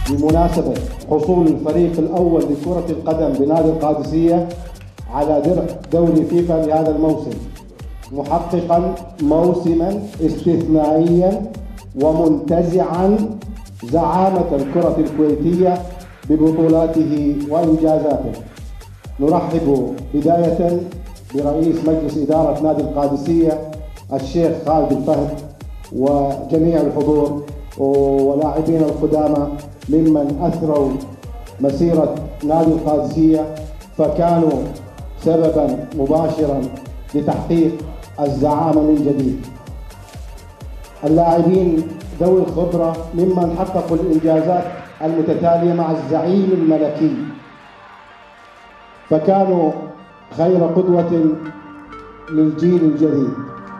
بمناسبة حصول الفريق الأول لكرة القدم بنادي القادسية على درع دوري فيفا لهذا الموسم، محققا موسما استثنائيا ومنتزعا زعامة الكرة الكويتية ببطولاته وإنجازاته. نرحب بداية برئيس مجلس إدارة نادي القادسية الشيخ خالد الفهد وجميع الحضور ولاعبين القدامى ممن أثروا مسيرة نادي القادسية فكانوا سببا مباشرا لتحقيق الزعامة من جديد. اللاعبين ذوي الخبرة ممن حققوا الإنجازات المتتالية مع الزعيم الملكي فكانوا خير قدوة للجيل الجديد.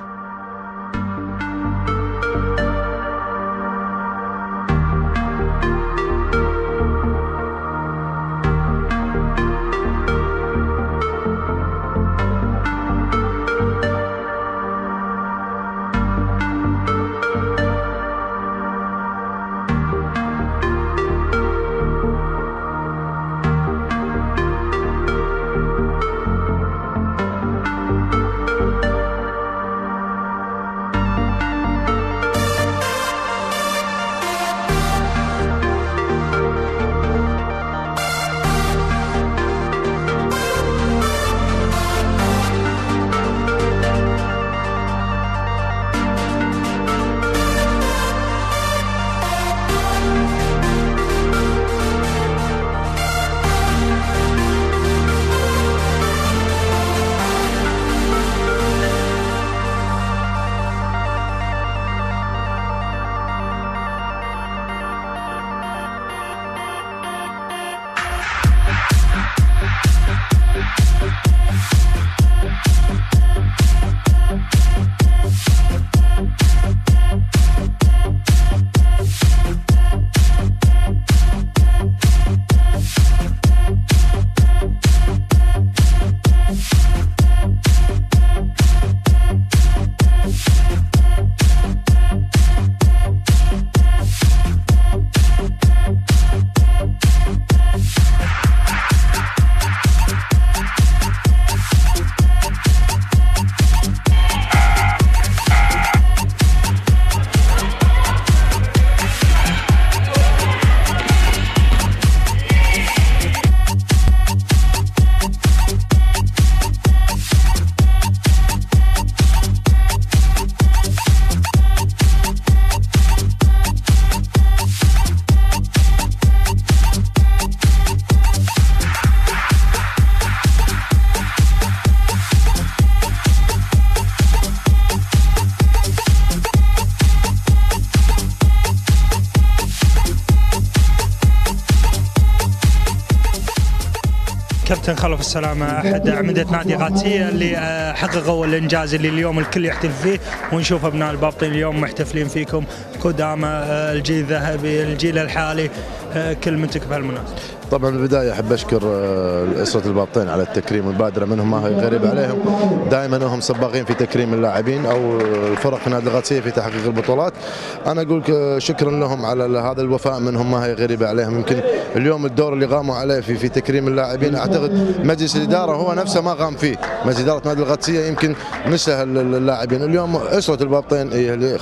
كابتن خلف السلامة أحد أعمدة نادي قادسية اللي حققوا الإنجاز اللي اليوم الكل يحتفل فيه، ونشوف أبناء البابطين اليوم محتفلين فيكم قدامى الجيل الذهبي الجيل الحالي. كلمتك بهالمناسبة. طبعا بالبدايه احب اشكر اسره البابطين على التكريم والمبادره منهم ما هي غريب عليهم، دائما هم سباقين في تكريم اللاعبين او الفرق في نادي القادسيه في تحقيق البطولات. انا اقول شكرا لهم على هذا الوفاء منهم ما هي غريبه عليهم. يمكن اليوم الدور اللي قاموا عليه في تكريم اللاعبين اعتقد مجلس الاداره هو نفسه ما قام فيه، مجلس اداره نادي القادسيه يمكن نسى اللاعبين. اليوم اسره البابطين اللي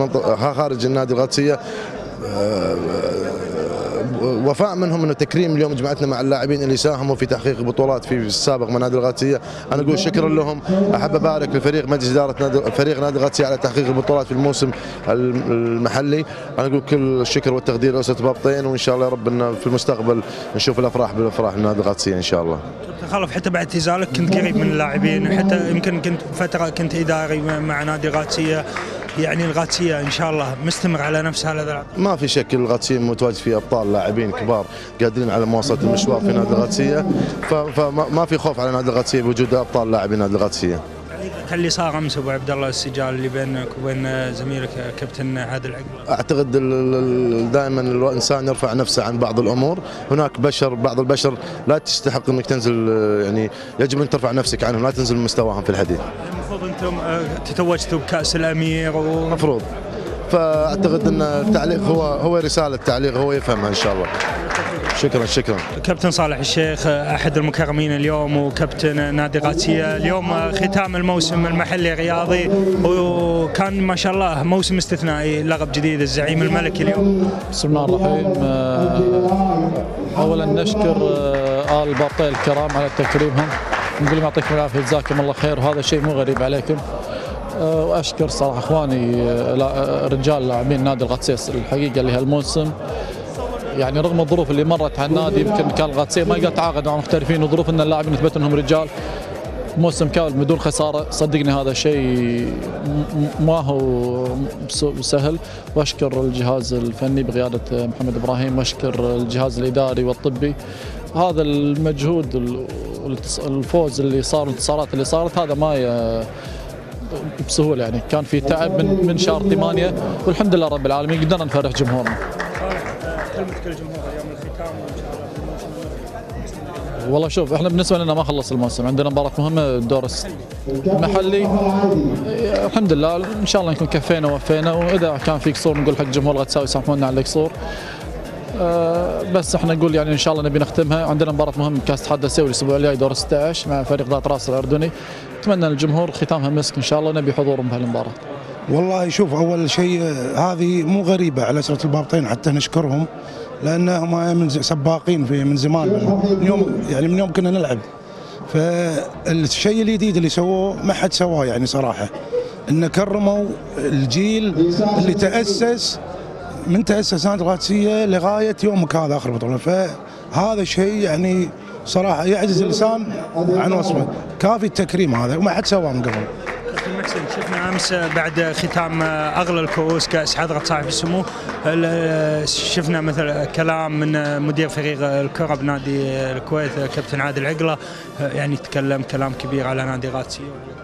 خارج النادي القادسيه وفاء منهم انه تكريم اليوم جمعتنا مع اللاعبين اللي ساهموا في تحقيق بطولات في السابق من نادي القادسيه. انا اقول شكرا لهم. احب ابارك لفريق مجلس اداره فريق نادي القادسيه على تحقيق البطولات في الموسم المحلي. انا اقول كل الشكر والتقدير لاسره البابطين، وان شاء الله يا رب ان في المستقبل نشوف الافراح بالافراح نادي القادسيه ان شاء الله. خلف حتى بعد اعتزالك كنت قريب من اللاعبين، حتى يمكن كنت فتره كنت اداري مع نادي القادسيه، يعني القادسيه ان شاء الله مستمر على نفس هذا. ما في شك القادسيه متواجد فيه ابطال لاعبين كبار قادرين على مواصله المشوار في نادي القادسيه، فما في خوف على نادي القادسيه بوجود ابطال لاعبين نادي القادسيه. اللي صار امس ابو عبد الله السجال اللي بينك وبين زميلك كابتن عادل عقبه، اعتقد دائما الانسان يرفع نفسه عن بعض الامور، هناك بعض البشر لا تستحق انك تنزل، يعني يجب ان ترفع نفسك عنهم، لا تنزل من مستواهم في الحديث. المفروض انتم تتوجتوا بكاس الامير المفروض فاعتقد ان التعليق هو رساله التعليق هو يفهمها ان شاء الله. شكرا. كابتن صالح الشيخ احد المكرمين اليوم وكابتن نادي قادسيه، اليوم ختام الموسم المحلي الرياضي وكان ما شاء الله موسم استثنائي، لقب جديد الزعيم الملكي اليوم. بسم الله الرحمن الرحيم. اولا نشكر آل بابطين الكرام على تكريمهم، نقول يعطيكم العافيه جزاكم الله خير، وهذا شيء مو غريب عليكم. واشكر صراحه اخواني رجال لاعبين نادي القادسيه الحقيقه اللي هالموسم، يعني رغم الظروف اللي مرت على النادي يمكن كان القادسيه ما يقدر يتعاقد مع محترفين، وظروف ان اللاعبين اثبتوا انهم رجال موسم كامل بدون خساره، صدقني هذا شيء ما هو سهل. واشكر الجهاز الفني بقياده محمد ابراهيم، واشكر الجهاز الاداري والطبي. هذا المجهود والفوز اللي صار والانتصارات اللي صارت هذا ما بسهوله، يعني كان في تعب من شهر 8 والحمد لله رب العالمين قدرنا نفرح جمهورنا. كلمتك للجمهور يوم الختام وان شاء الله في الموسم. والله شوف احنا بالنسبه لنا ما خلص الموسم، عندنا مباراه مهمه الدور المحلي. الحمد لله ان شاء الله نكون كفينا ووفينا، واذا كان في قصور نقول حق جمهور غتساوي يسامحونا على القصور. بس احنا نقول يعني ان شاء الله نبي نختمها، عندنا مباراه مهمه كاس الاتحاد الاسيوي الاسبوع الجاي دور 16 مع فريق ذات راس الاردني. اتمنى الجمهور ختامها مسك ان شاء الله، نبي حضورهم بهالمباراه. والله شوف اول شيء هذه مو غريبه على اسره البابطين، حتى نشكرهم لانهم من سباقين من زمان، من يوم كنا نلعب. فالشيء الجديد اللي سووه ما حد سواه يعني صراحه، ان كرموا الجيل اللي تاسس نادي القادسيه لغايه يومك هذا اخر بطوله، فهذا شيء يعني صراحه يعجز اللسان عن وصفه. كافي التكريم هذا وما حد سواه من قبل. كابتن محسن، شفنا امس بعد ختام اغلى الكؤوس كاس حضره صاحب السمو، شفنا مثل كلام من مدير فريق الكره بنادي الكويت كابتن عادل عقله، يعني تكلم كلام كبير على نادي قادسيه.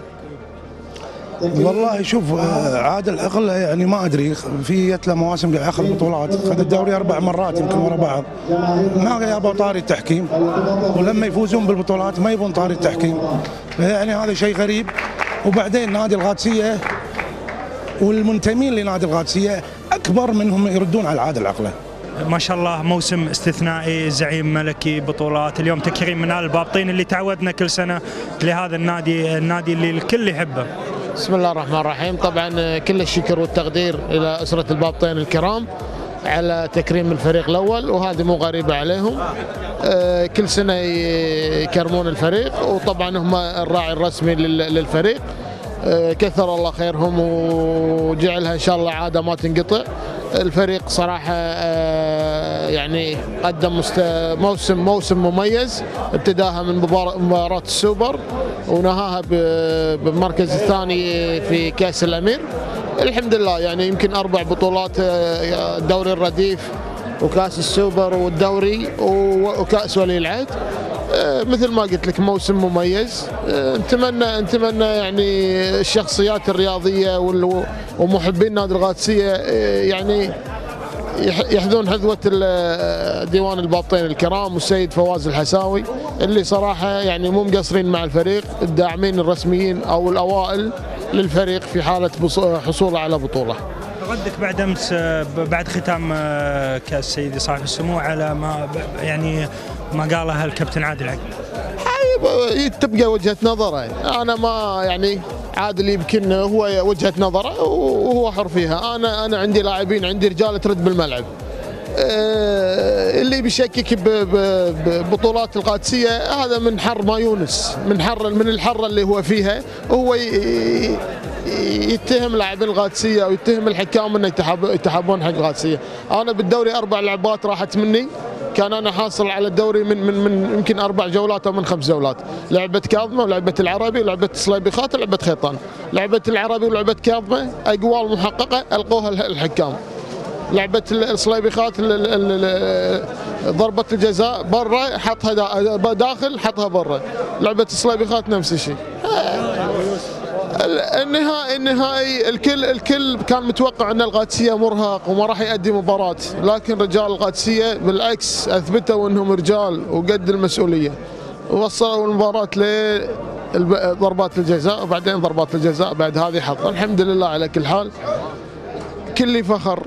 والله شوف عادل عقله يعني ما ادري، في له مواسم قاعد ياخذ بطولات، خذ الدوري 4 مرات يمكن ورا بعض، ما يبغوا طاري التحكيم، ولما يفوزون بالبطولات ما يبون طاري التحكيم، يعني هذا شيء غريب. وبعدين نادي القادسيه والمنتمين لنادي القادسيه اكبر منهم يردون على عادل عقله. ما شاء الله موسم استثنائي، زعيم ملكي، بطولات، اليوم تكريم من آل البابطين اللي تعودنا كل سنه لهذا النادي اللي الكل يحبه. بسم الله الرحمن الرحيم. طبعا كل الشكر والتقدير الى اسره البابطين الكرام على تكريم الفريق الاول، وهذه مو غريبه عليهم، كل سنه يكرمون الفريق، وطبعا هم الراعي الرسمي للفريق، كثر الله خيرهم وجعلها ان شاء الله عاده ما تنقطع. الفريق صراحه يعني قدم موسم مميز، ابتداها من مباراه السوبر ونهاها بالمركز الثاني في كاس الامير. الحمد لله يعني يمكن 4 بطولات، الدوري الرديف وكاس السوبر والدوري وكاس ولي العهد. مثل ما قلت لك موسم مميز. نتمنى يعني الشخصيات الرياضيه ومحبين نادي القادسيه يعني يحذون حذوه ديوان البابطين الكرام والسيد فواز الحساوي اللي صراحه يعني مو مقصرين مع الفريق، الداعمين الرسميين او الاوائل للفريق في حاله حصوله على بطوله. ردك بعد امس بعد ختام كاس سيدي صاحب السمو على ما قاله الكابتن عادل عقله. تبقى وجهه نظره، انا ما يعني عادل يمكن هو وجهه نظره وهو حر فيها، انا عندي لاعبين، عندي رجال ترد بالملعب. اللي بيشكك ببطولات القادسيه هذا من حر ما يونس، من الحر اللي هو فيها، وهو يتهم لاعبين القادسيه او يتهم الحكام انه يتحابون حق القادسيه. انا بالدوري 4 لعبات راحت مني، كان انا حاصل على الدوري من يمكن 4 جولات او من 5 جولات، لعبه كاظمه ولعبه العربي ولعبه صليبيخات ولعبه خيطان. لعبه العربي ولعبه كاظمه اقوال محققه القوها الحكام. لعبه الصليبيخات ضربه الجزاء برا حطها داخل، حطها برا. لعبه الصليبيخات نفس الشيء. النهائي الكل كان متوقع ان القادسيه مرهق وما راح يؤدي مباراه، لكن رجال القادسيه بالعكس اثبتوا انهم رجال وقد المسؤوليه، ووصلوا المباراه ضربات الجزاء، وبعدين ضربات الجزاء بعد هذه حط. الحمد لله على كل حال. كلي فخر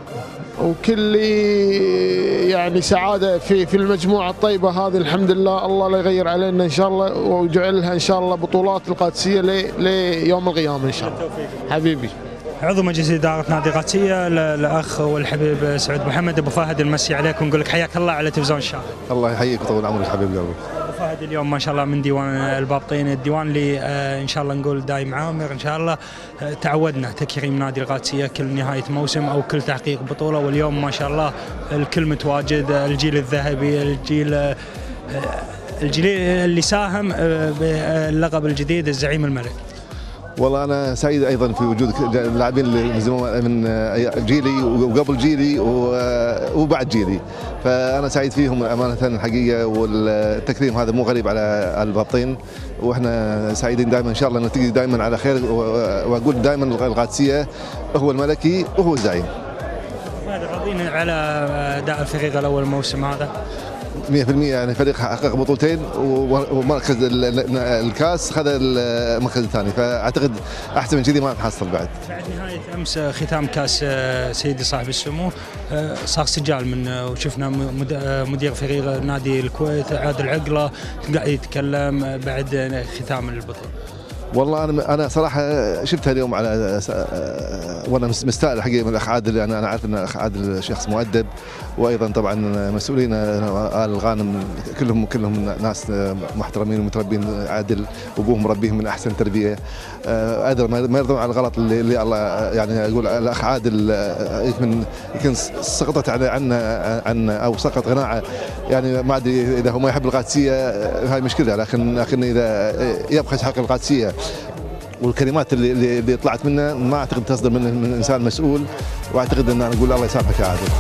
وكلي يعني سعاده في المجموعه الطيبه هذه. الحمد لله، الله لا يغير علينا ان شاء الله، ويجعلها ان شاء الله بطولات القادسيه ليوم القيامه ان شاء الله. حبيبي عضو مجلس إدارة نادي قادسية الأخ والحبيب سعود محمد أبو فهد، المسي عليك ونقول لك حياك الله على تلفزيون الشارع. الله يحييك ويطول عمرك حبيب قلبي. أبو فهد اليوم ما شاء الله من ديوان البابطين، الديوان اللي إن شاء الله نقول دايم عامر إن شاء الله. تعودنا تكريم نادي القادسية كل نهاية موسم أو كل تحقيق بطولة، واليوم ما شاء الله الكل متواجد، الجيل الذهبي، الجيل اللي ساهم باللقب الجديد الزعيم الملك. والله انا سعيد ايضا في وجود اللاعبين من جيلي وقبل جيلي وبعد جيلي، فانا سعيد فيهم امانه الحقيقه، والتكريم هذا مو غريب على البابطين، واحنا سعيدين دائما ان شاء الله نلتقي دائما على خير، واقول دائما القادسيه هو الملكي وهو الزعيم. راضين على اداء الفريق الاول الموسم هذا؟ 100% يعني فريق حقق بطولتين ومركز الكاس خذ المركز الثاني، فاعتقد احسن من كذي ما نحصل بعد. بعد نهايه امس ختام كاس سيدي صاحب السمو صار سجال من وشفنا مدير فريق نادي الكويت عادل عقله قاعد يتكلم بعد ختام البطوله. والله انا صراحه شفتها اليوم على وانا مستاء الحقيقه من الاخ عادل، يعني انا عارف ان الاخ عادل شخص مؤدب، وايضا طبعا مسؤولين ال الغانم كلهم ناس محترمين ومتربين عادل، وابوهم مربيهم من احسن تربيه، ايضا ما يرضون على الغلط اللي الله يعني اقول الاخ عادل يمكن سقطت عن او سقط قناعه، يعني ما ادري اذا هو ما يحب القادسيه هاي مشكله، لكن اذا يبخس حق القادسيه والكلمات اللي طلعت منه ما اعتقد تصدر من انسان مسؤول، واعتقد ان انا اقول الله يسامحك يا عادل.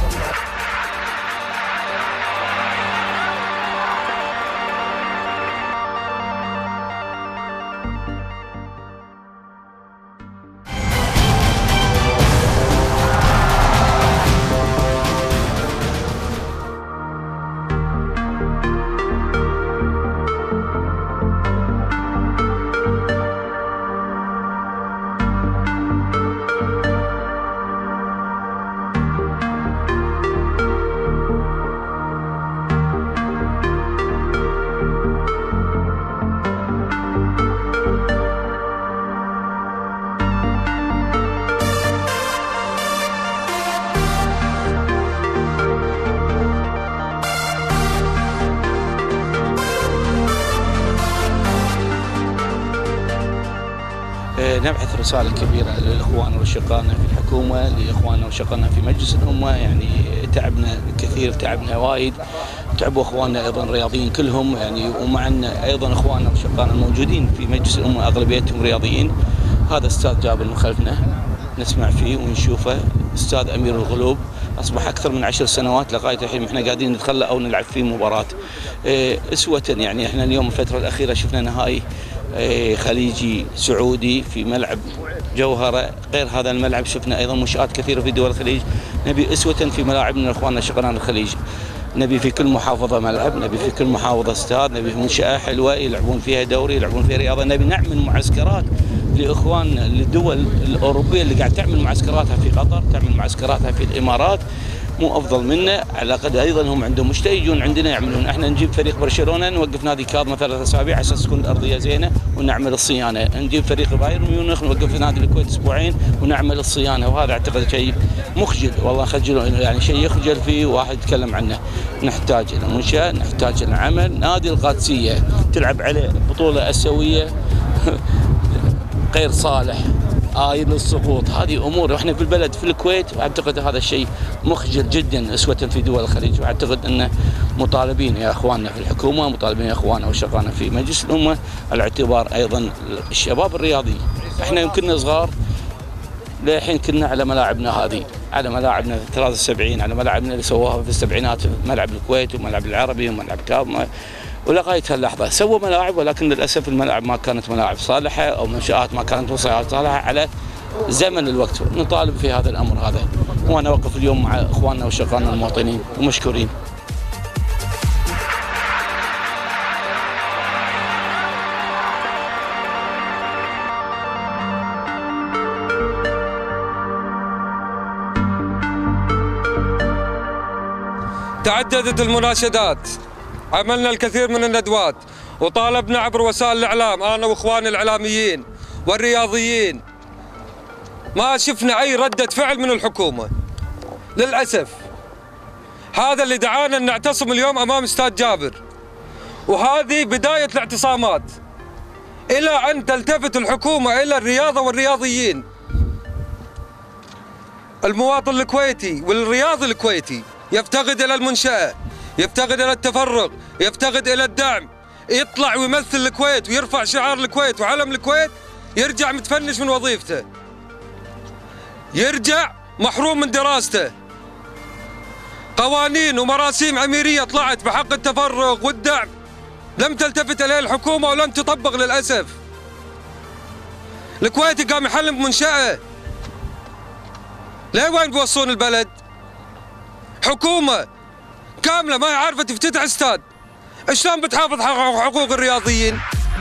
نبعث رسالة كبيرة للإخوان وشقائنا في الحكومة، لإخواننا وشقائنا في مجلس الأمة، يعني تعبنا كثير، تعبنا وايد، تعبوا إخواننا أيضا الرياضيين كلهم، يعني ومعنا أيضا إخواننا وشقائنا الموجودين في مجلس الأمة أغلبيتهم رياضيين. هذا أستاذ جابر من خلفنا نسمع فيه ونشوفه، أستاذ أمير الغلوب، أصبح أكثر من 10 سنوات لغاية الحين إحنا قاعدين نتخلى أو نلعب فيه مباراة. أسوة يعني إحنا اليوم الفترة الأخيرة شفنا نهائي خليجي سعودي في ملعب جوهرة، غير هذا الملعب شفنا أيضا منشآت كثيرة في دول الخليج. نبي أسوة في ملاعبنا إخواننا شققنا الخليج، نبي في كل محافظة ملعب، نبي في كل محافظة استاد، نبي في منشأة حلوة يلعبون فيها دوري، يلعبون فيها رياضة، نبي نعمل معسكرات لإخواننا للدول الأوروبية اللي قاعد تعمل معسكراتها في قطر، تعمل معسكراتها في الإمارات، مو افضل منا، على الاقل ايضا هم عندهم مشتاق يجون عندنا يعملون. احنا نجيب فريق برشلونه نوقف نادي كاظمه 3 أسابيع على اساس تكون الارضيه زينه ونعمل الصيانه، نجيب فريق بايرن ميونخ نوقف نادي الكويت اسبوعين ونعمل الصيانه، وهذا اعتقد شيء مخجل، والله خجل، يعني شيء يخجل فيه واحد يتكلم عنه. نحتاج الى منشاه، نحتاج الى عمل. نادي القادسيه تلعب عليه بطوله اسيويه غير صالح، آيل للسقوط، هذه امور واحنا في البلد في الكويت، واعتقد هذا الشيء مخجل جدا اسوة في دول الخليج، واعتقد ان مطالبين يا اخواننا في الحكومه، مطالبين يا اخواننا وشقائنا في مجلس الامه على اعتبار ايضا الشباب الرياضي. احنا يمكننا صغار للحين كنا على ملاعبنا هذه، على ملاعبنا 73، على ملاعبنا اللي سووها في السبعينات، ملعب الكويت وملعب العربي وملعب كاظمه، ولغايه هاللحظه سووا ملاعب، ولكن للاسف الملاعب ما كانت ملاعب صالحه او منشات ما كانت صالحه على زمن الوقت. نطالب في هذا الامر هذا، وانا اوقف اليوم مع اخواننا وشقائنا المواطنين ومشكورين. تعددت المناشدات، عملنا الكثير من الندوات، وطالبنا عبر وسائل الإعلام أنا وإخواني الإعلاميين والرياضيين. ما شفنا أي ردة فعل من الحكومة للأسف. هذا اللي دعانا أن نعتصم اليوم أمام استاد جابر، وهذه بداية الاعتصامات إلى أن تلتفت الحكومة إلى الرياضة والرياضيين. المواطن الكويتي والرياضي الكويتي يفتقد إلى المنشأة، يفتقد إلى التفرغ، يفتقد إلى الدعم، يطلع ويمثل الكويت ويرفع شعار الكويت وعلم الكويت، يرجع متفنش من وظيفته، يرجع محروم من دراسته. قوانين ومراسيم أميرية طلعت بحق التفرغ والدعم لم تلتفت إليه الحكومة ولم تطبق للأسف. الكويتي قام يحلم بمنشأة، ليه وين بيوصون البلد؟ حكومة كاملة ما عارفة تفتتح استاد، شلون بتحافظ على حقوق الرياضيين؟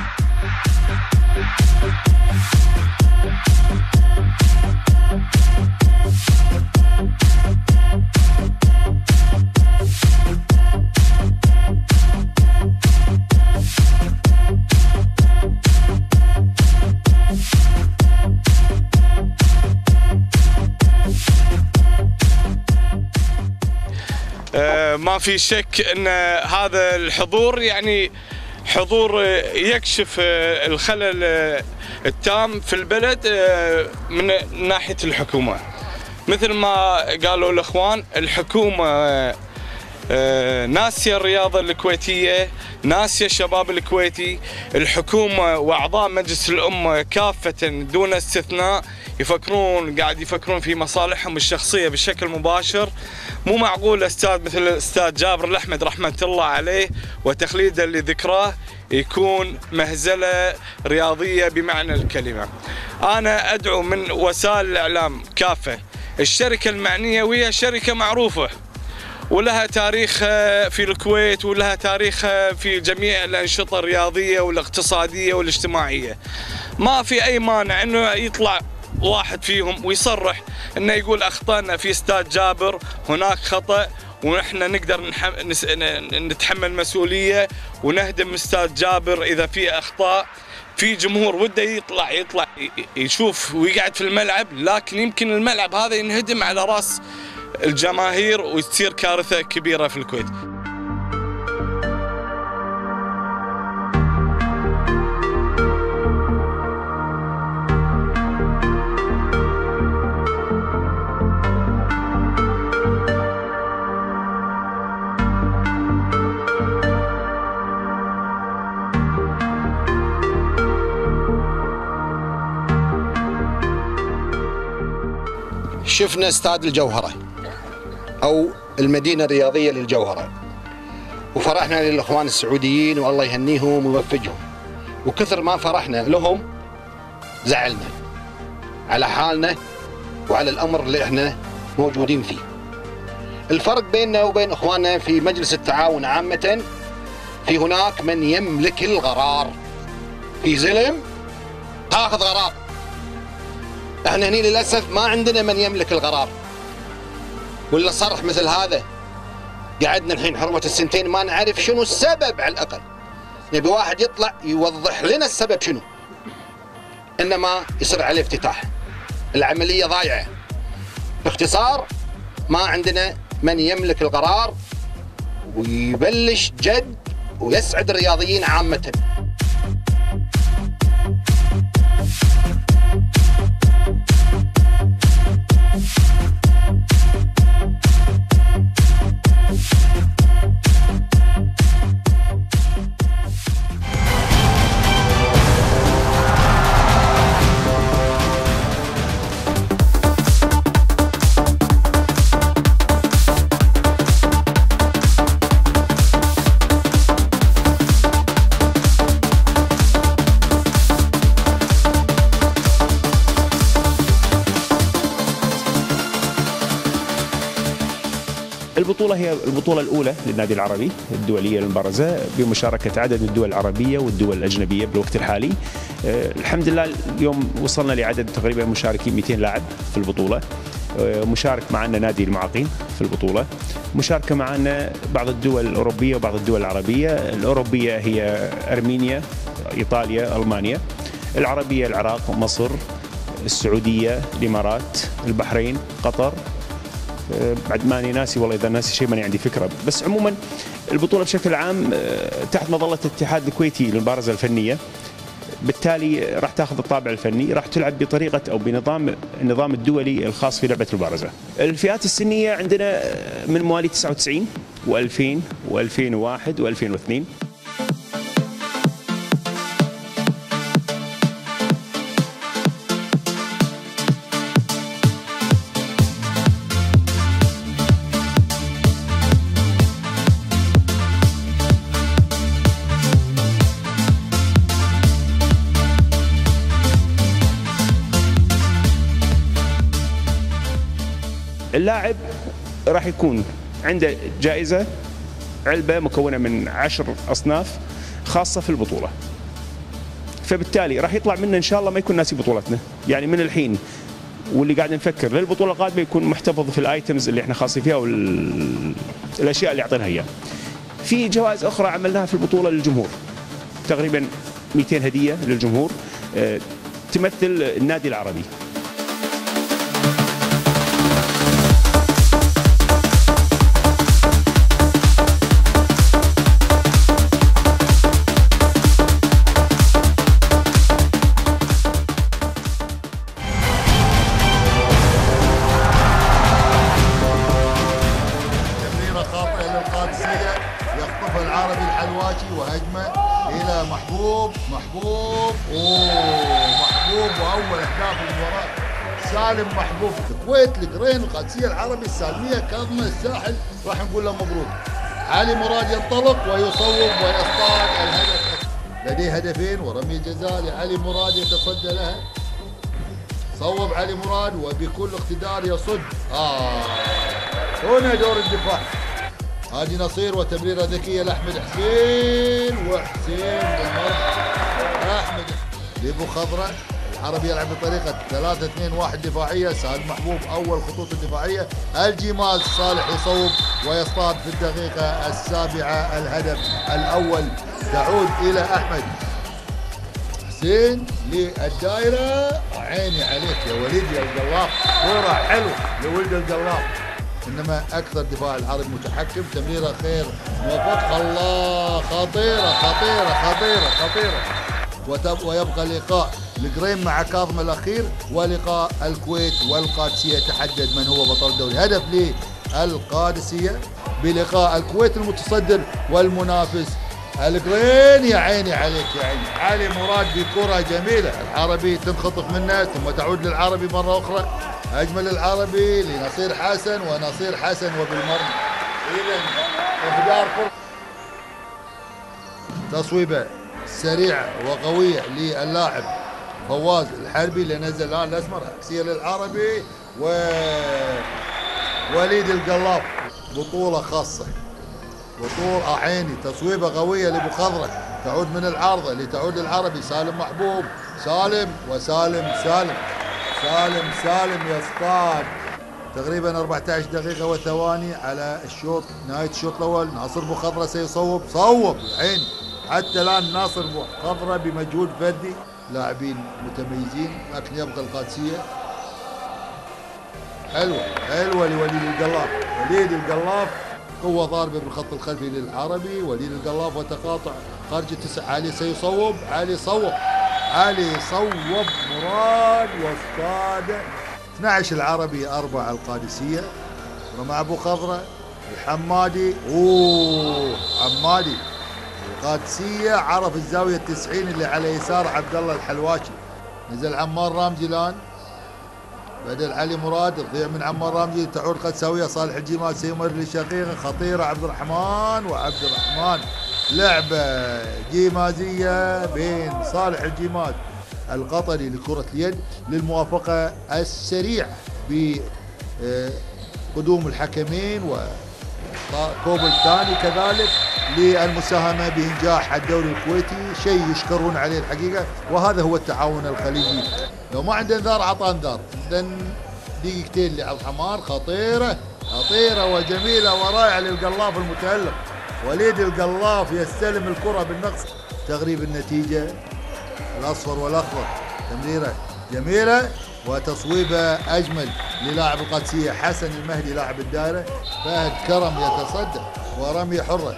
ما في شك ان هذا الحضور يعني حضور يكشف الخلل التام في البلد من ناحية الحكومة. مثل ما قالوا الإخوان، الحكومة ناسية الرياضة الكويتية، ناسية الشباب الكويتي. الحكومة وأعضاء مجلس الأمة كافة دون استثناء قاعد يفكرون في مصالحهم الشخصية بشكل مباشر. مو معقول استاذ مثل الاستاذ جابر الأحمد رحمة الله عليه وتخليده لذكراه يكون مهزلة رياضية بمعنى الكلمة. أنا أدعو من وسائل الإعلام كافة، الشركة المعنية وهي شركة معروفة ولها تاريخ في الكويت ولها تاريخ في جميع الأنشطة الرياضية والاقتصادية والاجتماعية. ما في أي مانع أنه يطلع واحد فيهم ويصرح أنه يقول أخطأنا في استاد جابر، هناك خطأ ونحن نقدر نتحمل مسؤولية ونهدم استاد جابر إذا في أخطاء. في جمهور وده يطلع يشوف ويقعد في الملعب، لكن يمكن الملعب هذا ينهدم على رأس الجماهير وتصير كارثة كبيرة في الكويت. شفنا استاد الجوهرة أو المدينة الرياضية للجوهرة، وفرحنا للإخوان السعوديين والله يهنيهم ويوفقهم، وكثر ما فرحنا لهم زعلنا على حالنا وعلى الأمر اللي احنا موجودين فيه. الفرق بيننا وبين إخواننا في مجلس التعاون عامة، في هناك من يملك القرار، في زلم تاخذ قرار. احنا هني للأسف ما عندنا من يملك القرار، ولا صرح مثل هذا قعدنا الحين حرمة السنتين ما نعرف شنو السبب. على الأقل نبي واحد يطلع يوضح لنا السبب شنو، إنما يصير عليه افتتاح. العملية ضايعة. باختصار ما عندنا من يملك القرار ويبلش جد ويسعد الرياضيين عامة. البطولة هي البطولة الأولى للنادي العربي الدولية المبارزة بمشاركة عدد من الدول العربية والدول الأجنبية بالوقت الحالي. الحمد لله اليوم وصلنا لعدد تقريبا مشاركين 200 لاعب في البطولة. مشارك معنا نادي المعاقين في البطولة، مشاركة معنا بعض الدول الأوروبية وبعض الدول العربية. الأوروبية هي أرمينيا، إيطاليا، ألمانيا. العربية العراق، مصر، السعودية، الإمارات، البحرين، قطر. بعد ماني ناسي، والله إذا ناسي شيء ماني عندي فكرة. بس عموما البطولة بشكل عام تحت مظلة الاتحاد الكويتي للمبارزة الفنية، بالتالي راح تاخذ الطابع الفني، راح تلعب بطريقة أو بنظام النظام الدولي الخاص في لعبة المبارزة. الفئات السنية عندنا من مواليد 99 و2000 و2001 و2002. اللاعب راح يكون عنده جائزة علبة مكونة من 10 أصناف خاصة في البطولة، فبالتالي راح يطلع منا إن شاء الله ما يكون ناسي بطولتنا. يعني من الحين واللي قاعد نفكر للبطولة القادمة يكون محتفظ في الآيتمز اللي احنا خاصين فيها والأشياء اللي يعطينها إياها. في جوائز أخرى عملناها في البطولة للجمهور، تقريبا 200 هدية للجمهور تمثل النادي العربي. واول اهداف المباراه سالم محبوب. الكويت، القرين، القادسيه، العربي، السالميه، كاظمه، الساحل، راح نقول له مبروك. علي مراد ينطلق ويصوب ويصطاد الهدف، لديه هدفين ورمي جزاء لعلي مراد يتصدى لها. صوب علي مراد وبكل اقتدار يصد. هنا دور الدفاع. هادي نصير وتمريره ذكيه لاحمد حسين، وحسين بالمرمى. احمد لابو خضره. العربي يلعب بطريقه 3-2-1 دفاعيه. سالم محبوب اول خطوط الدفاعيه. الجمال صالح يصوب ويصطاد في الدقيقه السابعه الهدف الاول. تعود الى احمد حسين للدائره. عيني عليك يا وليد يا القلاف، كوره حلوه لولد القلاف. انما اكثر دفاع العربي متحكم. تمريره خير موفق. الله، خطيره خطيره خطيره خطيره. ويبقى لقاء القرين مع كاظم الاخير، ولقاء الكويت والقادسيه تحدد من هو بطل الدوري. هدف للقادسيه بلقاء الكويت المتصدر والمنافس القرين. يا عيني عليك يا عيني. علي مراد بكره جميله، العربي تنخطف منه ثم تعود للعربي مره اخرى. اجمل العربي لنصير حسن، ونصير حسن وبالمرمى. اذا اهدار فرصه. تصويبه سريعه وقويه للاعب فواز الحربي اللي نزل الان الاسمر. عكسيه للعربي ووليد القلاف. بطوله خاصه، بطوله عيني. تصويبه قويه لابو خضره، تعود من العارضه لتعود للعربي. سالم محبوب، سالم وسالم سالم سالم سالم يصطاد. تقريبا 14 دقيقة وثواني على الشوط، نهاية الشوط الأول. ناصر بو خضرة سيصوب، صوب عين. حتى الآن ناصر بو خضرة بمجهود فردي، لاعبين متميزين، لكن يبقى القادسية. حلوة حلوة لوليد القلاف. وليد القلاف قوة ضاربة بالخط الخلفي للعربي. وليد القلاف وتقاطع خارج التسع. علي سيصوب، علي صوب، علي صوب مراد واصطاد. 12 العربي 4 القادسية. ومع ابو خضرة الحمادي. حمادي القادسية عرف الزاوية 90 اللي على يسار عبد الله الحلواشي. نزل عمار رامجي الان بدل علي مراد. تضيع من عمار رامجي، تعود قدساوية. صالح الجمال سيمر لشقيقه، خطيرة عبد الرحمن وعبد الرحمن. لعبة جيمازية بين صالح الجمال القطري لكرة اليد للموافقة السريعة بقدوم الحكمين، وكوب الثاني كذلك للمساهمة بإنجاح الدوري الكويتي. شيء يشكرون عليه الحقيقة، وهذا هو التعاون الخليجي. لو ما عنده انذار عطى انذار. دقيقتين لعبد الحمار، خطيرة خطيرة وجميلة ورائعة للقلاف المتألق. وليد القلاف يستلم الكرة بالنقص. تغريب النتيجة الأصفر والأخضر. تمريرة جميلة وتصويبة أجمل للاعب القادسية حسن المهدي لاعب الدائرة. فهد كرم يتصدى ورمية حرة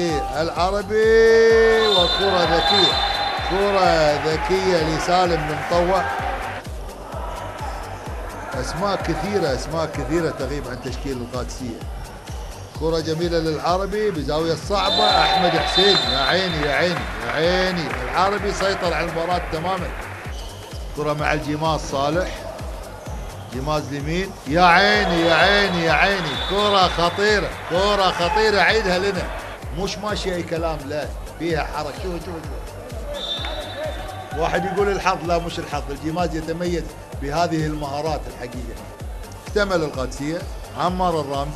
للعربي وكرة ذكية، كرة ذكية لسالم المطوع. أسماء كثيرة تغيب عن تشكيل القادسية. كرة جميلة للعربي بزاوية صعبة. أحمد حسين يا عيني يا عيني يا عيني، العربي سيطر على المباراة تماما. كرة مع الجماز صالح، جماز اليمين يا عيني يا عيني يا عيني، كرة خطيرة كرة خطيرة. عيدها لنا، مش ماشي أي كلام، لا فيها حركة. شوف واحد يقول الحظ، لا مش الحظ، الجماز يتميز بهذه المهارات الحقيقة. اكتمل القادسية. عمار الرامزي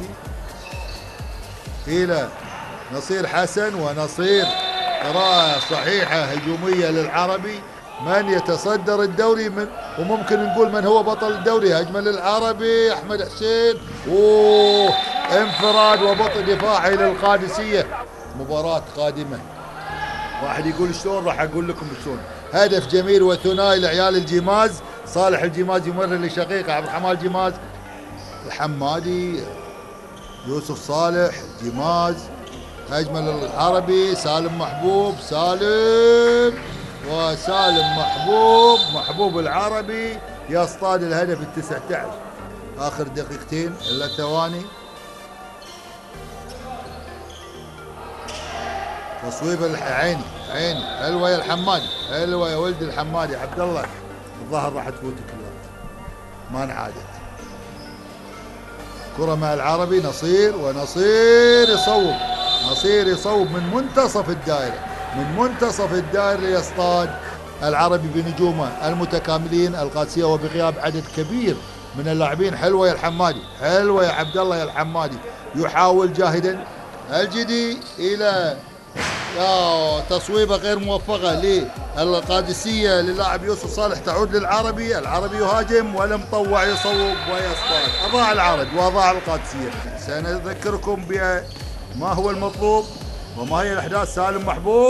إلى نصير حسن، ونصير قراءة صحيحة هجومية للعربي. من يتصدر الدوري وممكن نقول من هو بطل الدوري. هجمة للعربي أحمد حسين، انفراد وبطء دفاعي للقادسية. مباراة قادمة. واحد يقول شلون، راح أقول لكم شلون. هدف جميل وثنائي لعيال الجماز. صالح الجماز يمرر لشقيقه عبد الرحمن الجماز، الحمادي، يوسف صالح الجماز. هجمة للعربي سالم محبوب، سالم وسالم محبوب العربي يصطاد الهدف ال19. آخر دقيقتين إلا ثواني. تصويب عيني حلوة يا الحمادي، حلوة يا ولد الحمادي عبد الله. الظهر راح تفوتك ما انعادت. كرة مع العربي نصير، ونصير يصوب من منتصف الدائرة ليصطاد العربي بنجومه المتكاملين القادسية وبغياب عدد كبير من اللاعبين. حلوة يا الحمادي، حلوة يا عبد الله يا الحمادي. يحاول جاهدا الجدي إلى تصويبه غير موفقة للقادسية للاعب يوسف صالح. تعود للعربي، العربي يهاجم والمطوع يصوب ويصطاد. أضاع العرب وأضاع القادسية. سنذكركم بما هو المطلوب وما هي الأحداث. سالم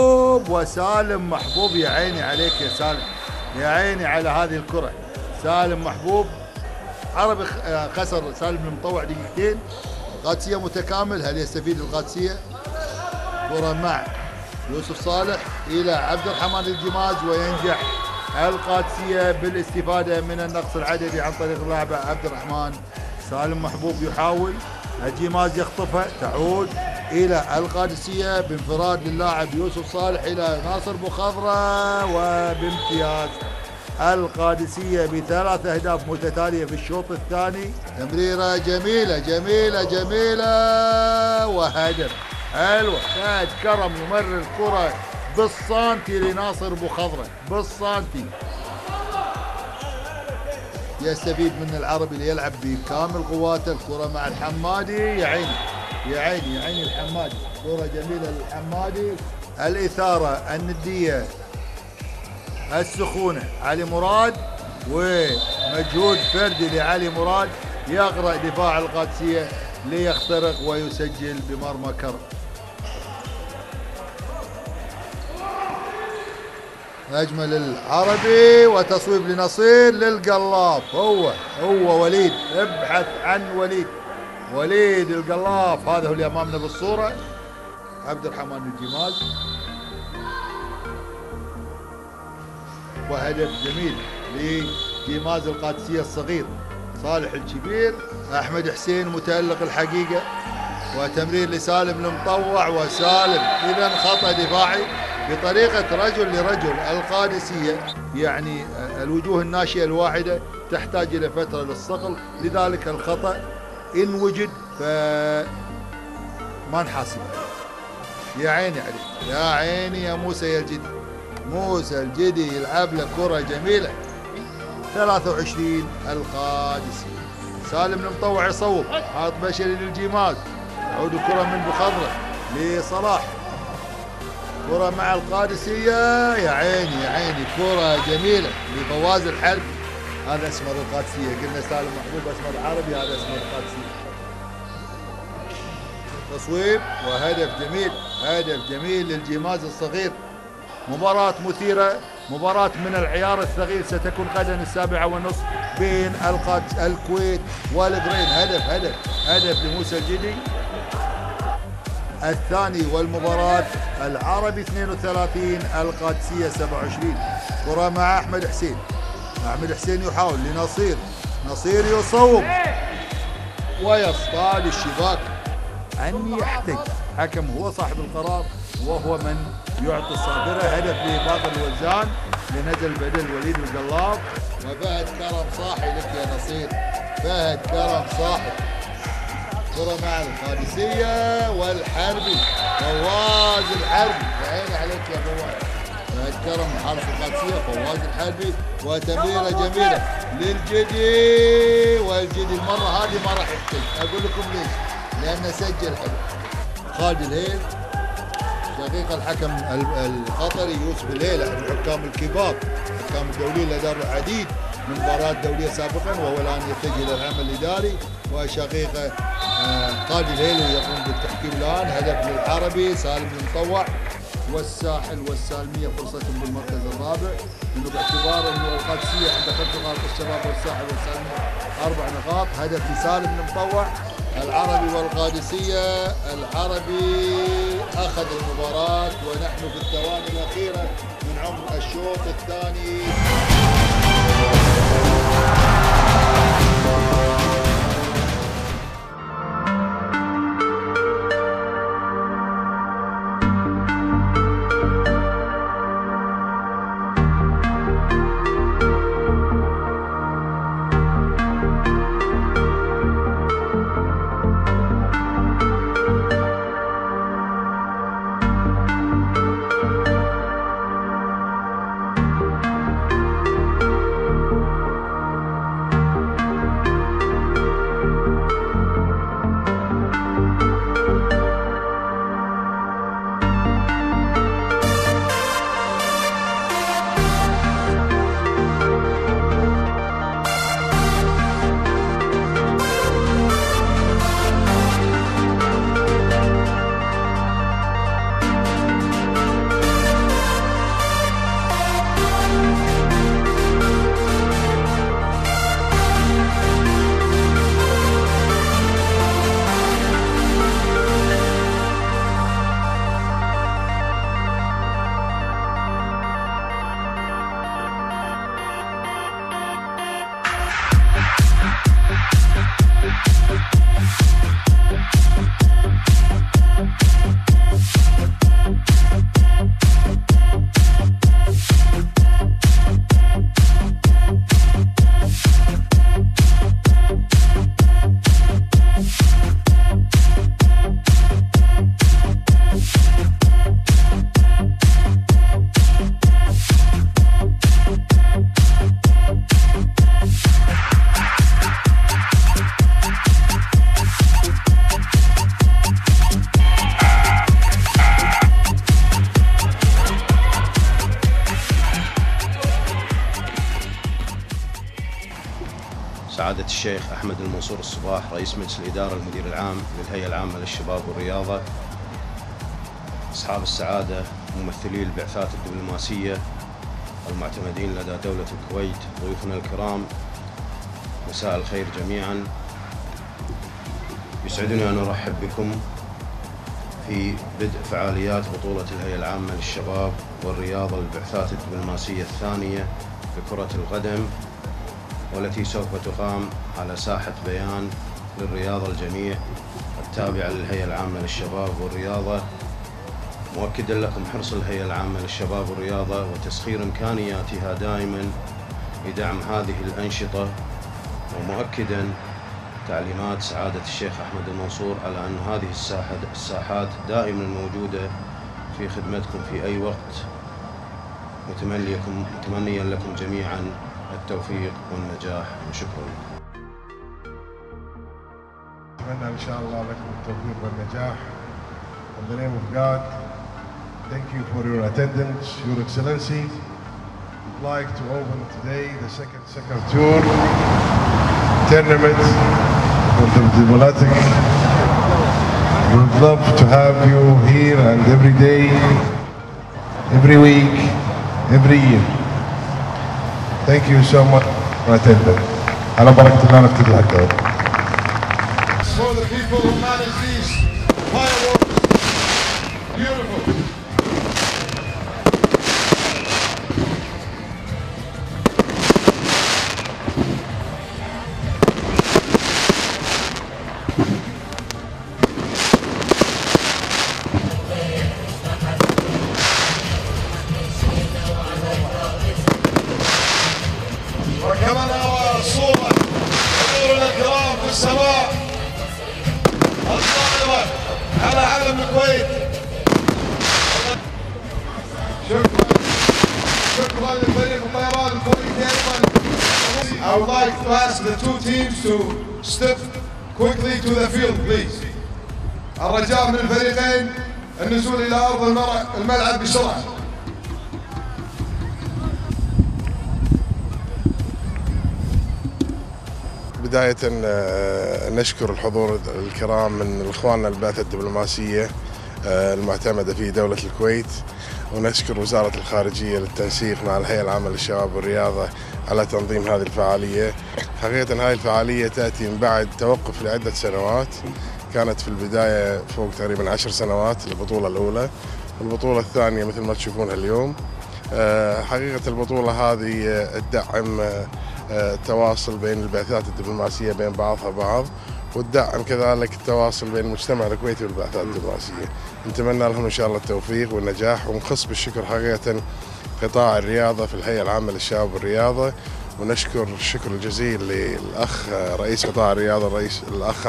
محبوب يا عيني عليك يا سالم، يا عيني على هذه الكرة. سالم محبوب عربي خسر سالم المطوع دقيقتين. القادسية متكامل، هل يستفيد القادسية؟ كرة مع يوسف صالح إلى عبد الرحمن الجماز، وينجح القادسية بالاستفادة من النقص العددي عن طريق اللاعب عبد الرحمن. سالم محبوب يحاول، الجماز يخطفها. تعود إلى القادسية بانفراد للاعب يوسف صالح إلى ناصر بوخضرة، وبامتياز القادسية ب3 أهداف متتالية في الشوط الثاني. تمريرة جميلة وهدف. حلوة. فهد كرم يمرر الكرة بالسانتي لناصر بوخضرة، بالسانتي. يستفيد من العربي ليلعب بكامل قواته. الكرة مع الحمادي، يا عيني الحمادي. كرة جميلة للحمادي. الإثارة الندية السخونة علي مراد، ومجهود فردي لعلي مراد يغرق دفاع القادسية ليخترق ويسجل بمرمى كرم. هجمة للعربي وتصويب لنصير للقلاف. هو وليد، ابحث عن وليد القلاف. هذا هو اللي امامنا بالصورة. عبد الرحمن الجماز، وهدف جميل لجماز القادسية الصغير صالح الكبير. أحمد حسين متألق الحقيقة، وتمرير لسالم المطوع، وسالم إذا خطأ دفاعي بطريقة رجل لرجل. القادسية يعني الوجوه الناشئة الواحدة تحتاج إلى فترة للصقل، لذلك الخطأ إن وجد فما نحاسبه. يا عيني عليك، يا عيني يا موسى الجدي يلعب له كرة جميلة. 23 القادسية. سالم المطوع يصوب، حاط بشري للجماز. تعود الكرة من بخضرة لصلاح. كرة مع القادسية، يا عيني كرة جميلة لفواز الحرب. هذا اسمر القادسيه، قلنا سالم محبوب اسمر عربي، هذا اسمر القادسيه. تصويب وهدف جميل، هدف جميل للجماز الصغير. مباراة مثيرة، مباراة من العيار الثقيل ستكون غدا 7:30 بين الكويت والبحرين. هدف لموسى الجدي الثاني، والمباراة العربي 32 القادسية 27. كرة مع أحمد حسين، أحمد حسين يحاول لنصير، نصير يصوب ويصطاد الشباك. أن يحتج حكم هو صاحب القرار وهو من يعطي الصافرة. هدف لباطل الوزان لنزل بدل وليد القلاب. وفهد كرم صاحي لك يا نصير، فهد كرم صاحي. كرة مع القادسية والحربي، فواز الحربي، يا عيني عليك يا فواز. فهد كرم حارس القادسية، فواز الحربي، وتمريرة جميلة للجدي، والجدي المرة هذه ما راح يحتج. أقول لكم ليش؟ لأنه سجل هدف. خالد الهيل شقيق الحكم القطري يوسف الهيل، احد الحكام الكبار، الحكام الدوليين اللي داروا العديد من مباريات دوليه سابقا، وهو الان يتجه الى العمل الاداري. وشقيقه خالد الهيل يقوم بالتحكيم الان. هدف للعربي سالم المطوع، والساحل والسالميه فرصتهم بالمركز الرابع، انه باعتبار انه القادسيه عند 5 نقاط، الشباب والساحل والسالميه 4 نقاط. هدف لسالم المطوع. العربي والقادسية، العربي أخذ المباراة ونحن في الثواني الأخيرة من عمر الشوط الثاني. سعادة الشيخ أحمد المنصور الصباح، رئيس مجلس الإدارة المدير العام للهيئة العامة للشباب والرياضة، أصحاب السعادة ممثلي البعثات الدبلوماسية المعتمدين لدى دولة الكويت، ضيوفنا الكرام، مساء الخير جميعا. يسعدني أن أرحب بكم في بدء فعاليات بطولة الهيئة العامة للشباب والرياضة للبعثات الدبلوماسية الثانية لكرة القدم، والتي سوف تقام على ساحة بيان للرياضة الجميع التابعة للهيئة العامة للشباب والرياضة، مؤكدا لكم حرص الهيئة العامة للشباب والرياضة وتسخير إمكانياتها دائما لدعم هذه الأنشطة، ومؤكدا تعليمات سعادة الشيخ أحمد المنصور على أن هذه الساحات دائما موجودة في خدمتكم في أي وقت، متمنيا لكم جميعا التوفيق والنجاح، وشكرا. أتمنى إن شاء الله لكم التوفيق والنجاح. In the name of God, thank you for your attendance, Your Excellency. like to open today the second tour tournament for the Diplomatic. We would love to have you here and every day, every week, every year. Thank you so much for attending. على بركة الله نفتتح الدوري. For the people who manage these fireworks, beautiful. وكمان صورة حضورنا الكرام في السماء الطائرة على علم الكويت. شكرا لفريق الطيران الكويتي أيضا. I would like to ask the two teams to step quickly to the field please. الرجاء من الفريقين النزول إلى أرض الملعب بسرعة. بداية نشكر الحضور الكرام من إخواننا البعثة الدبلوماسية المعتمدة في دولة الكويت، ونشكر وزارة الخارجية للتنسيق مع الهيئة العامة للشباب والرياضة على تنظيم هذه الفعالية. حقيقة هذه الفعالية تأتي من بعد توقف لعدة سنوات، كانت في البداية فوق تقريبا 10 سنوات البطولة الأولى، والبطولة الثانية مثل ما تشوفونها اليوم. حقيقة البطولة هذه تدعم التواصل بين البعثات الدبلوماسية بين بعضها بعض، وتدعم كذلك التواصل بين المجتمع الكويتي والبعثات الدبلوماسية. نتمنى لهم إن شاء الله التوفيق والنجاح، ونخص بالشكر حقيقة قطاع الرياضة في الهيئة العامة للشباب والرياضة، ونشكر الشكر الجزيل للأخ رئيس قطاع الرياضة الأخ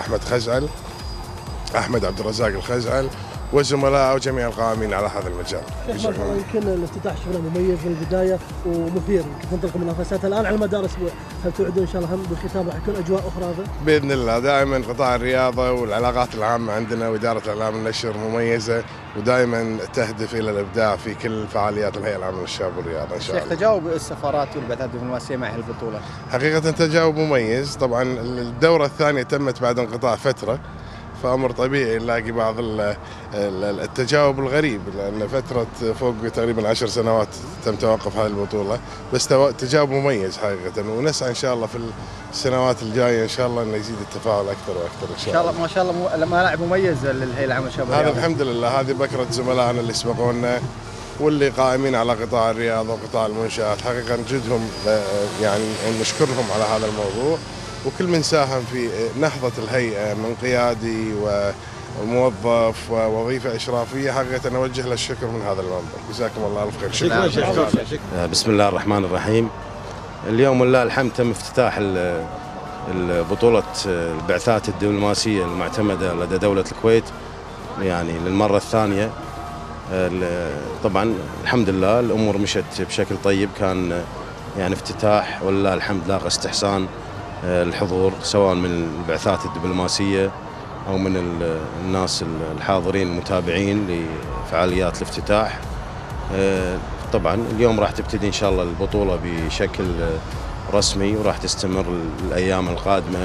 أحمد عبد الرزاق الخزعل وزملائه وجميع القائمين على هذا المجال. يمكن الافتتاح شغله مميز في البدايه ومثير، تنطلق منافسات الان على مدار اسبوع، هل توعدون ان شاء الله هم بالختام راح يكون اجواء اخرى؟ باذن الله. دائما قطاع الرياضه والعلاقات العامه عندنا واداره الاعلام والنشر مميزه، ودائما تهدف الى الابداع في كل فعاليات الهيئه العامه للشباب والرياضه ان شاء الله. تجاوب السفارات والبعثات الدبلوماسيه مع هالبطوله؟ حقيقه تجاوب مميز، طبعا الدوره الثانيه تمت بعد انقطاع فتره، فأمر طبيعي نلاقي بعض التجاوب الغريب، لأن فترة فوق تقريبا 10 سنوات تم توقف هذه البطولة، بس تجاوب مميز حقيقة، ونسعى إن شاء الله في السنوات الجاية إن شاء الله إنه يزيد التفاعل أكثر وأكثر إن شاء الله. ما شاء الله ملاعب مميزة للهيئة العامة للشباب هذا الحمد لله، هذه بكرة زملائنا اللي سبقونا واللي قائمين على قطاع الرياضة وقطاع المنشآت، حقيقة نجدهم يعني نشكرهم على هذا الموضوع، وكل من ساهم في نهضة الهيئة من قيادي وموظف ووظيفة إشرافية، حقيقة نوجه له الشكر من هذا المنبر. جزاكم الله ألف خير. شكرا. بسم الله الرحمن الرحيم. اليوم ولله الحمد تم افتتاح بطولة البعثات الدبلوماسية المعتمدة لدى دولة الكويت يعني للمرة الثانية. طبعا الحمد لله الأمور مشت بشكل طيب، كان يعني افتتاح ولله الحمد لاقى استحسان الحضور سواء من البعثات الدبلوماسية أو من الناس الحاضرين المتابعين لفعاليات الافتتاح. طبعا اليوم راح تبتدي إن شاء الله البطولة بشكل رسمي وراح تستمر الأيام القادمة.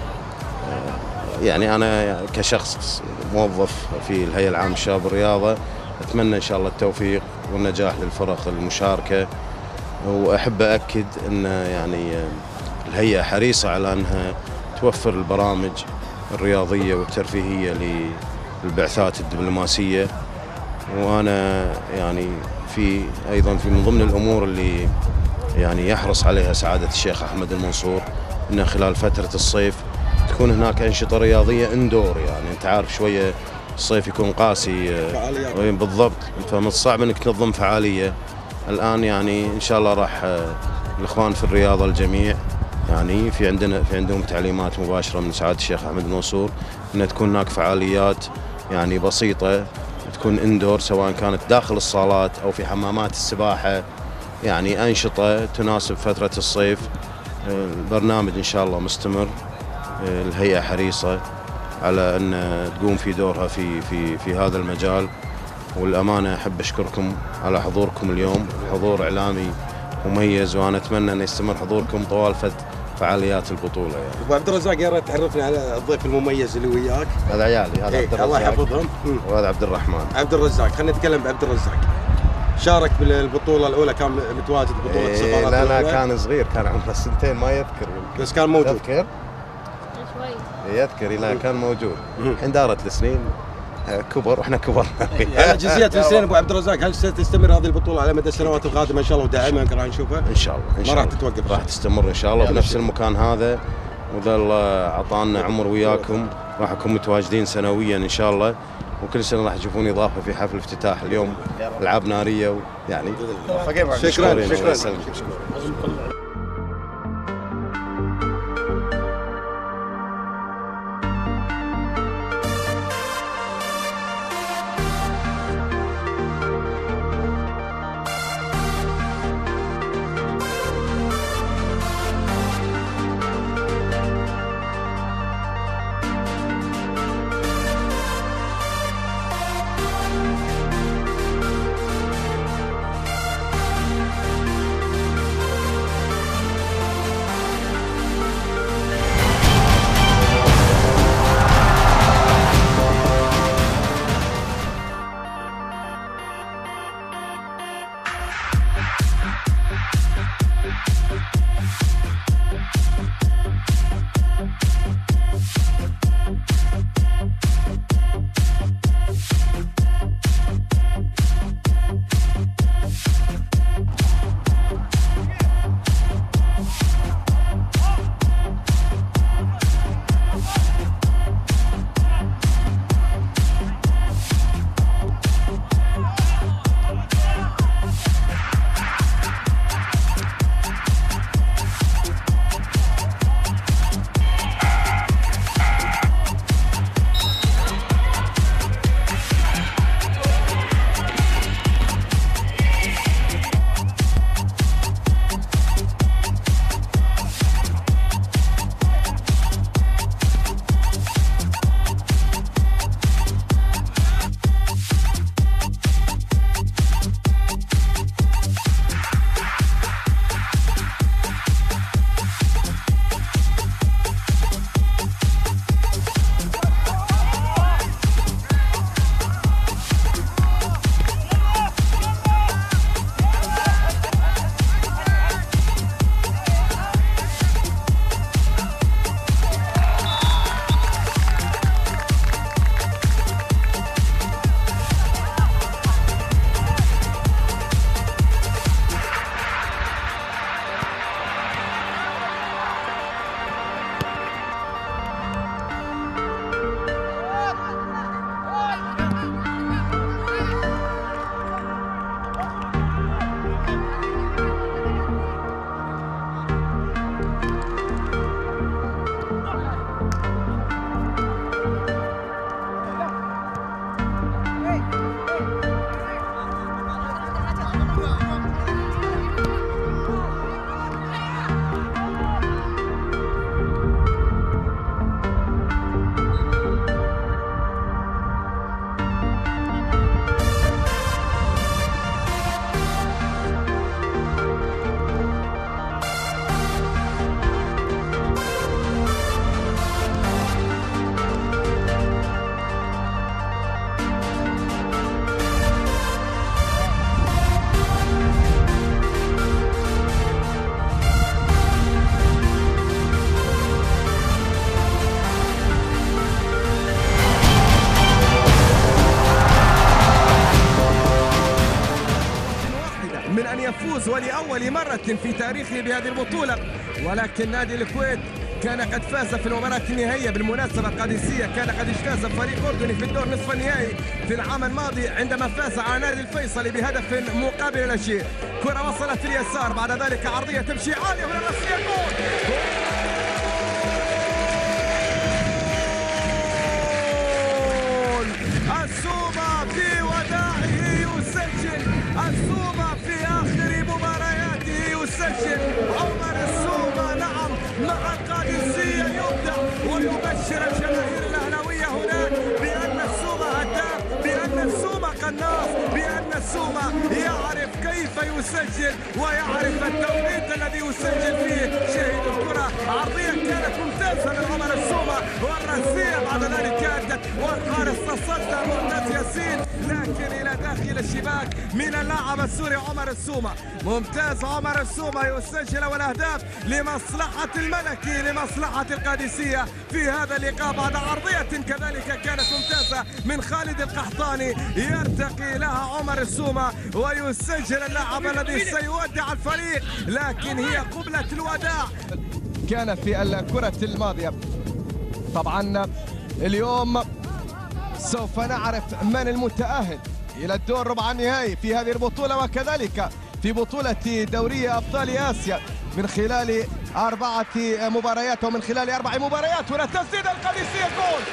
يعني أنا كشخص موظف في الهيئة العامة للشباب والرياضة أتمنى إن شاء الله التوفيق والنجاح للفرق المشاركة، وأحب أكد أن يعني الهيئة حريصة على أنها توفر البرامج الرياضية والترفيهية للبعثات الدبلوماسية، وأنا يعني أيضا في من ضمن الأمور اللي يعني يحرص عليها سعادة الشيخ أحمد المنصور أن خلال فترة الصيف تكون هناك أنشطة رياضية اندور. يعني أنت عارف شوية الصيف يكون قاسي بالضبط، فمن الصعب أنك تنظم فعالية. الآن يعني إن شاء الله راح الإخوان في الرياضة الجميع يعني في عندهم تعليمات مباشرة من سعادة الشيخ أحمد المنصور أن تكون هناك فعاليات يعني بسيطة تكون اندور، سواء كانت داخل الصالات أو في حمامات السباحة، يعني أنشطة تناسب فترة الصيف. البرنامج إن شاء الله مستمر، الهيئة حريصة على أن تقوم في دورها في هذا المجال، والأمانة أحب أشكركم على حضوركم اليوم، حضور إعلامي مميز، وانا اتمنى ان يستمر حضوركم طوال فعاليات البطوله يعني. ابو عبد الرزاق يا ريت تعرفنا على الضيف المميز اللي وياك. هذا عيالي، هذا عبد الرزاق الله يحفظهم. وهذا عبد الرحمن. عبد الرزاق، خلينا نتكلم بعبد الرزاق. شارك بالبطوله الاولى، كان متواجد ببطوله السفارات لا الأولى. كان صغير، كان عمره سنتين ما يذكر بس كان موجود. يذكر؟ يذكر، لا كان موجود. الحين دارت السنين كبر واحنا كبرنا. يعني جزئيات السنين ابو عبد الرزاق، هل ستستمر هذه البطوله على مدى السنوات القادمه ان شاء الله ودائما راح نشوفها؟ ان شاء الله ان شاء الله ما راح تتوقف، راح تستمر ان شاء الله بنفس المكان هذا، واذا الله اعطانا عمر وياكم راح نكون متواجدين سنويا ان شاء الله، وكل سنه راح تشوفون اضافه في حفل افتتاح اليوم، العاب ناريه يعني. شكرا. يفوز ولأول مرة في تاريخه بهذه البطولة، ولكن نادي الكويت كان قد فاز في المباراة النهائية. بالمناسبة القادسية كان قد اجتاز فريق أردني في الدور نصف النهائي في العام الماضي عندما فاز على نادي الفيصلي بهدف مقابل لا شيء. كرة وصلت في اليسار، بعد ذلك عرضية تمشي عالية من الرأسية، جول! السومة في وداعه يسجل، السومة في آخر مبارياته يسجل. عمر السومة نعم مع القادسية يبدع ويبشر الجماهير الأهلاوية هناك بأن السومة هداف، بأن السومة قناص، بأن السومة يعرف كيف يسجل ويعرف التوقيت الذي يسجل فيه. شاهد الكرة عرضية كانت ممتازة من عمر السومة، والرأسية بعد ذلك أدت والحارس تصدى معتز ياسين، لكن إلى داخل الشباك من اللاعب السوري عمر السومة. ممتاز عمر السومة يسجل والأهداف لمصلحة الملكي لمصلحة القادسية في هذا اللقاء بعد عرضية كذلك كانت ممتازة من خالد القحطاني، يرتقي لها عمر السومة ويسجل اللاعب الذي سيودع الفريق، لكن هي قبلة الوداع. كان في الكرة الماضية. طبعا اليوم سوف نعرف من المتأهل إلى الدور ربع النهائي في هذه البطولة، وكذلك في بطولة دوري أبطال آسيا من خلال 4 مباريات ومن خلال 4 مباريات. هنا تسديد القادسية، جول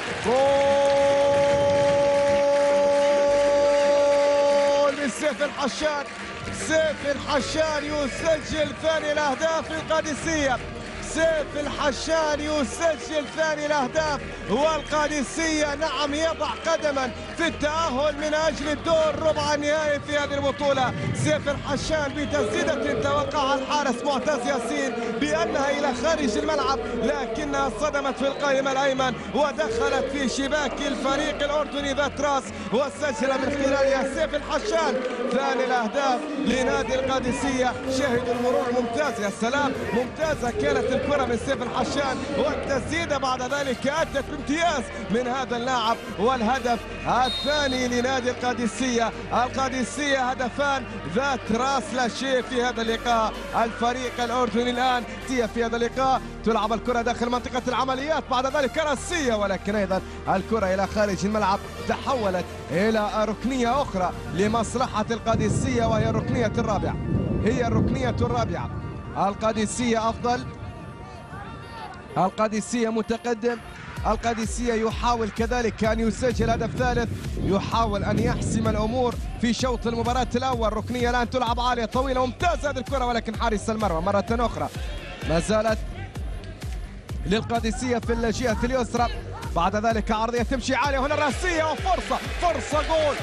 من سيف الحشان. سيف الحشان يسجل ثاني الأهداف للقادسية. سيف الحشان يسجل ثاني الأهداف، والقادسية نعم يضع قدما في التأهل من أجل الدور ربع النهائي في هذه البطولة. سيف الحشان بتسديدة توقعها الحارس معتز ياسين بأنها إلى خارج الملعب، لكنها صدمت في القائم الأيمن ودخلت في شباك الفريق الأردني ذات راس، وسجل من خلالها سيف الحشان ثاني الأهداف لنادي القادسية. شاهد المرور ممتاز، يا سلام، ممتازة كانت الكرة من سيف الحشان، والتسديدة بعد ذلك أدت بامتياز من هذا اللاعب، والهدف الثاني لنادي القادسية. القادسية هدفان ذات راس لا شيء في هذا اللقاء. الفريق الأردني الآن في هذا اللقاء تلعب الكرة داخل منطقة العمليات، بعد ذلك رأسية، ولكن أيضا الكرة إلى خارج الملعب تحولت إلى ركنية أخرى لمصلحة القادسية، وهي الركنية الرابعة. هي الركنية الرابعة. القادسية أفضل، القادسية متقدم، القادسية يحاول كذلك أن يسجل هدف ثالث، يحاول أن يحسم الأمور في شوط المباراة الأول. ركنية الآن تلعب عالية طويلة، ممتازة هذه الكرة، ولكن حارس المرمى مرة أخرى ما زالت للقادسية في الجهة اليسرى. بعد ذلك عرضية تمشي عالية، هنا الرأسية وفرصة، فرصة جول،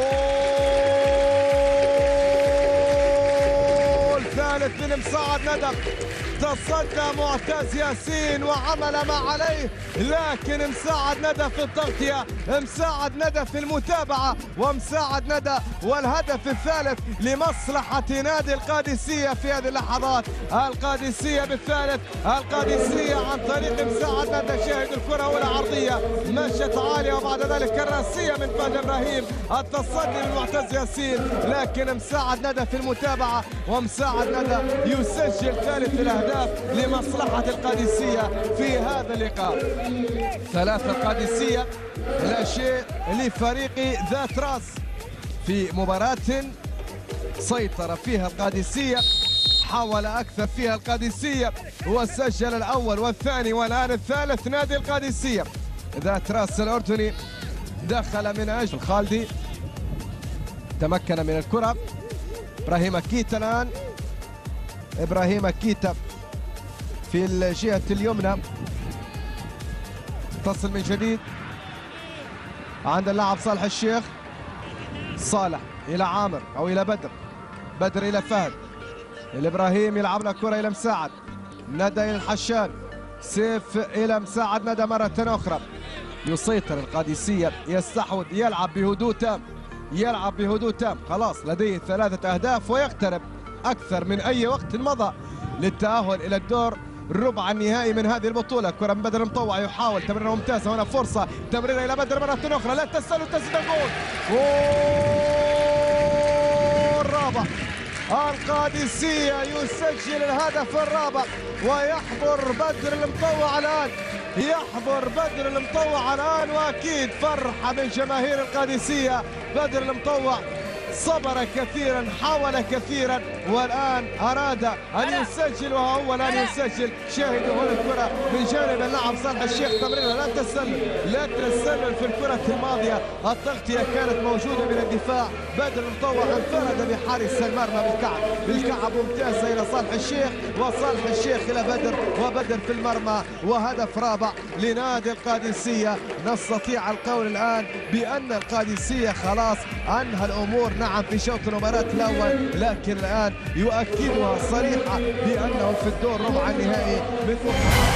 جول ثالث من مساعد ندى. تصدى معتز ياسين وعمل ما عليه، لكن مساعد ندى في التغطية، مساعد ندى في المتابعة، ومساعد ندى والهدف الثالث لمصلحة نادي القادسية في هذه اللحظات. القادسية بالثالث، القادسية عن طريق مساعد ندى. شاهد الكرة أولى عرضية مشت عالية، وبعد ذلك الرأسية من فهد إبراهيم، التصدي من معتز ياسين، لكن مساعد ندى في المتابعة، ومساعد ندى يسجل ثالث الأهداف لمصلحة القادسية في هذا اللقاء. 3 القادسية لا شيء لفريق ذات راس في مباراة سيطر فيها القادسية، حاول أكثر فيها القادسية، وسجل الأول والثاني والآن الثالث نادي القادسية. ذات راس الأردني دخل من أجل خالدي، تمكن من الكرة. إبراهيم كيتا الآن، إبراهيم كيتا في الجهة اليمنى، تصل من جديد عند اللاعب صالح الشيخ. صالح إلى عامر أو إلى بدر، بدر إلى فهد، الإبراهيم يلعب له كرة إلى مساعد، ندى إلى الحشان، سيف إلى مساعد ندى مرة أخرى. يسيطر القادسية، يستحوذ، يلعب بهدوء تام، يلعب بهدوء تام، خلاص لديه 3 أهداف ويقترب أكثر من أي وقت مضى للتأهل إلى الدور ربع النهائي من هذه البطولة. كرة من بدر المطوع، يحاول تمريرة ممتازة، هنا فرصة، تمريرة إلى بدر مرة أخرى، لا تسأل تسديد الجول، جول رابع. القادسية يسجل الهدف الرابع، ويحضر بدر المطوع الآن، يحضر بدر المطوع الآن، وأكيد فرحة من جماهير القادسية. بدر المطوع صبر كثيرا، حاول كثيرا، والآن أراد أن يسجل، وهو الآن يسجل. شاهدوا هنا الكرة من جانب اللاعب صالح الشيخ، تمريرها لا تسلل، لا تسلل في الكرة الماضية، التغطية كانت موجودة من الدفاع. بدر المطوع انفرد بحارس المرمى بالكعب ممتازة إلى صالح الشيخ، وصالح الشيخ إلى بدر، وبدر في المرمى، وهدف رابع لنادي القادسية. نستطيع القول الآن بأن القادسية خلاص أنهى الأمور نعم في شوط المباراة الأول، لكن الآن يؤكدها صريحة بأنه في الدور ربع النهائي مثل